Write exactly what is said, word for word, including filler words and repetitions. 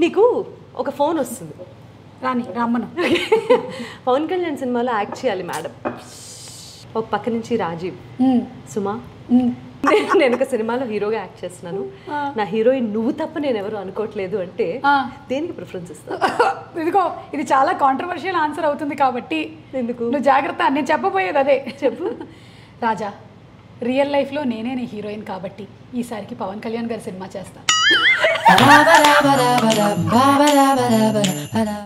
నీకు ఒక ఫోన్ వస్తుంది రాని రమ్మను పవన్ కళ్యాణ్ సినిమాలో యాక్ట్ చేయాలి మేడం ఒక పక్క నుంచి రాజీవ్ సుమా నేను ఒక సినిమాలో హీరోగా యాక్ట్ చేస్తున్నాను నా హీరోయిన్ నువ్వు తప్ప నేను ఎవరు అనుకోవట్లేదు అంటే దేనికి ప్రిఫరెన్స్ ఇస్తాను ఇదిగో ఇది చాలా కాంట్రవర్షియల్ ఆన్సర్ అవుతుంది కాబట్టి ఎందుకు నువ్వు జాగ్రత్త నేను చెప్పబోయేది అదే చెప్పు రాజా రియల్ లైఫ్లో నేనే నీ హీరోయిన్ కాబట్టి ఈసారికి పవన్ కళ్యాణ్ గారి సినిమా చేస్తాను